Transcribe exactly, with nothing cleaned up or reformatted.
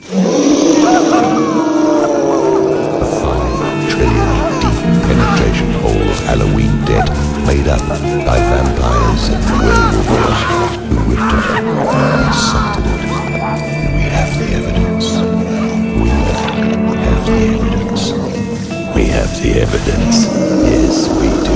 A five trillion deep penetration hole of Halloween debt made up by vampires and werewolves who ripped it up and sucked it in. And we have the evidence. We have the evidence. We have the evidence. Yes, we do.